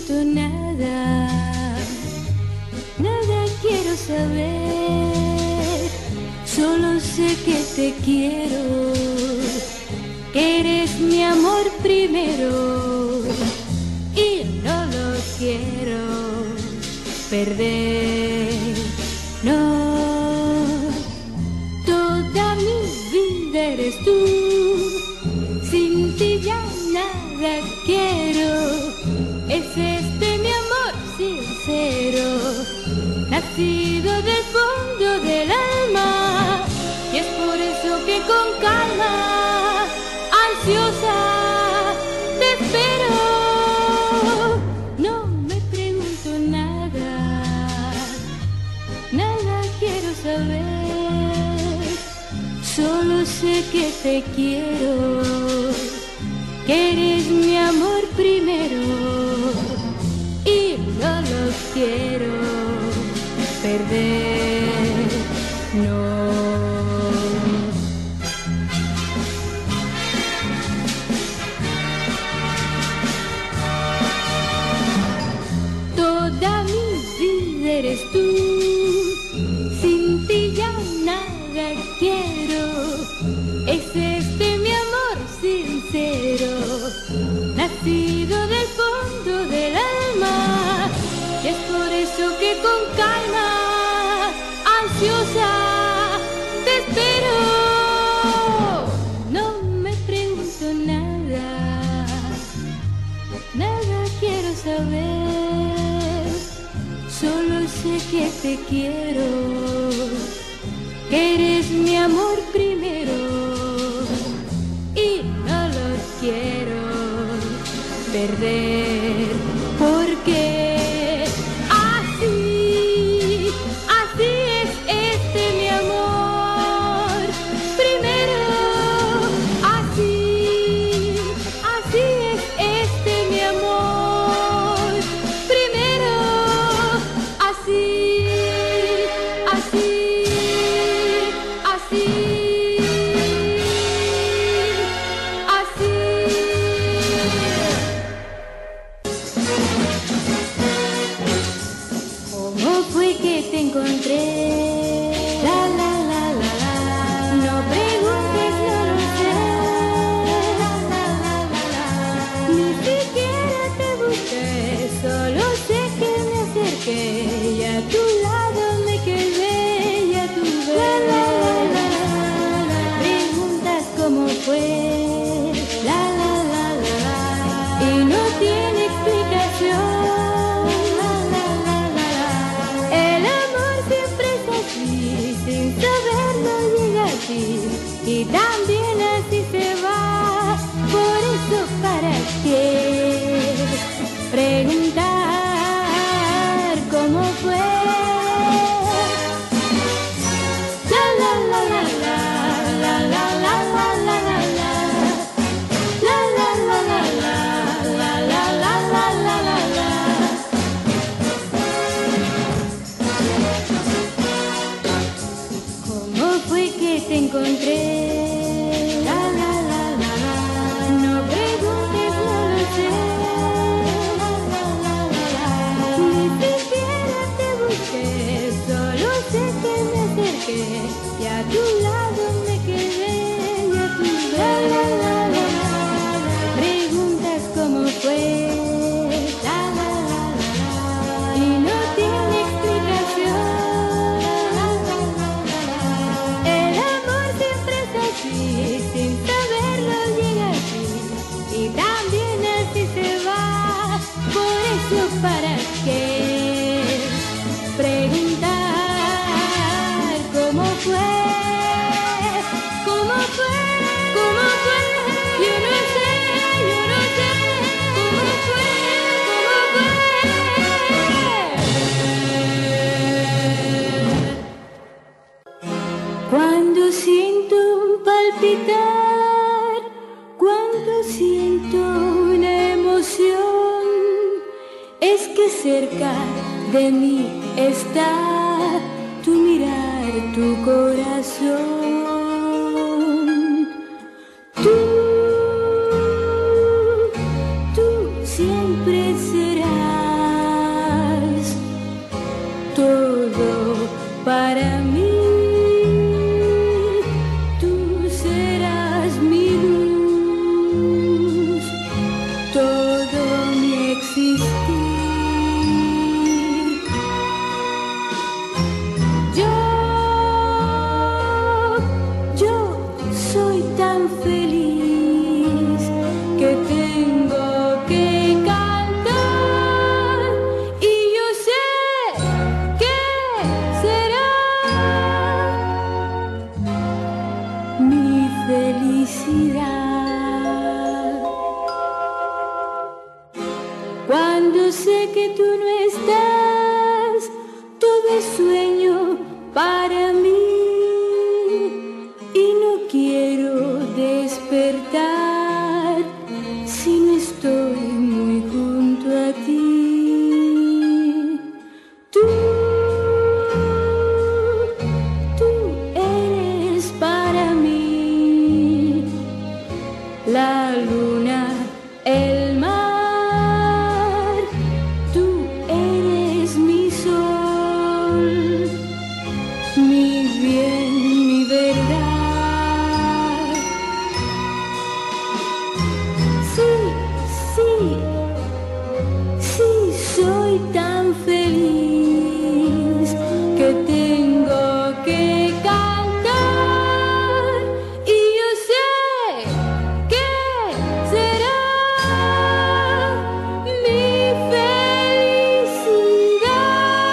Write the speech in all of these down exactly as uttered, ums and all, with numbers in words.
pregunto nada, nada quiero saber, solo sé que te quiero, que eres mi amor primero y no lo quiero perder, no, toda mi vida eres tú, sin ti ya nada quiero, es este mi amor sincero, nacido del fondo del alma, y es por eso que con calma, ansiosa, te espero. No me pregunto nada, nada quiero saber, solo sé que te quiero, que eres mi amor primero y no lo quiero perder, no. Toda mi vida eres tú, sin ti ya nada quiero, es este mi amor sincero, nacido del fondo del alma, y es por eso que con calma, ansiosa, te espero. No me pregunto nada, nada quiero saber, solo sé que te quiero, que eres mi amor primero y no lo quiero perder, porque así, así es este mi amor primero, así, así es este mi amor primero, así, así, así. ¿Cómo fue que te encontré? La la la la la. No preguntes, no lo sé. La la la la la. Ni siquiera te busqué, solo sé que me acerqué y a tu lado me quedé y a tu vez. La la la la la. Preguntas cómo fue. La la la la la. Y no tiene explicación. Sin saberlo llega así y también así se va, por eso para qué preguntar cómo fue. La la la la la la la la la la la la la la la la la la la la. Te encontré, la la la la la, no preguntes, no lo sé, la la la la la, ni siquiera te busqué, solo sé que me acerqué y a tu lado me quedé y a tu vez. La la la la la, preguntas cómo fue, la la la la la, y no tiene explicación. Sin saberlo llega así y también así se va, por eso para qué preguntar cómo fue, cómo fue, cómo fue, yo no sé, yo no sé, cómo fue, cómo fue. Cuando siento palpitar, cuando siento una emoción, es que cerca de mí está tu mirar, tu corazón. Tú, tú siempre serás Cuando sé que tú no estás, todo es sueño para mí y no quiero despertar si no estoy muy junto a ti. Tú, tú eres para mí la luna, el mar, tú eres mi sol, mi bien, mi verdad. Sí, sí, sí, soy tan feliz que tengo que cantar y yo sé que será mi felicidad.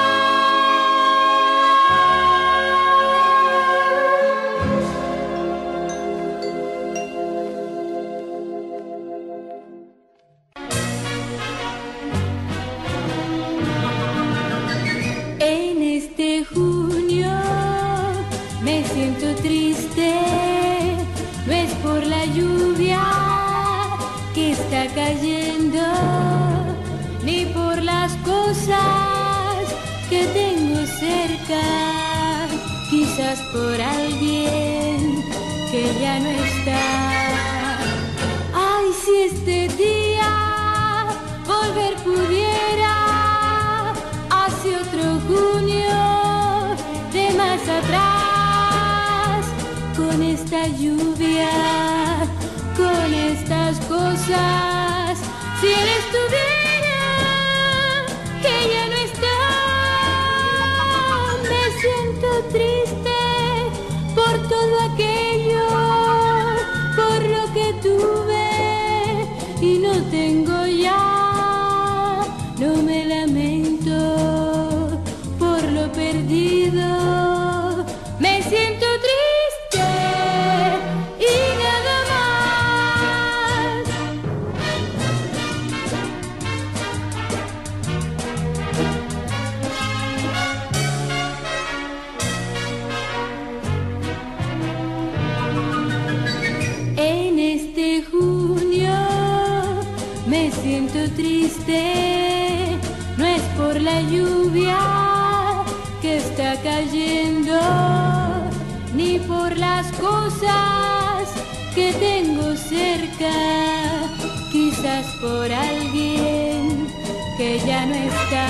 En este junio me siento triste, no es por la lluvia que está cayendo, ni por las cosas que tengo cerca, quizás por alguien que ya no está. Ay, si este día volver pudiera hacia otro junio de más atrás, con esta lluvia, con estas cosas, si él estuviera, que ya no está, me siento triste por todo aquello, por lo que tuve y no tengo ya. No me lamento por lo perdido, me siento triste y nada más. En este junio me siento triste, no es por la lluvia que está cayendo, ni por las cosas que tengo cerca, quizás por alguien que ya no está.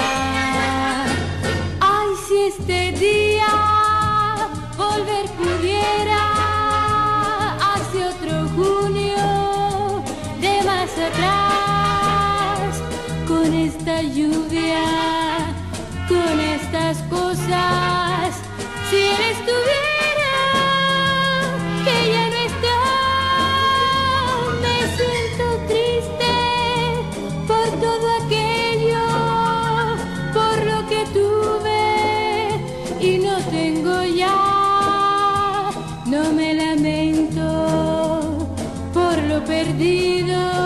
Ay, si este día volver pudiera hacia otro junio de más atrás, con esta lluvia, con estas cosas, si él estuviera, que ya no está, me siento triste por todo aquello, por lo que tuve y no tengo ya. No me lamento por lo perdido.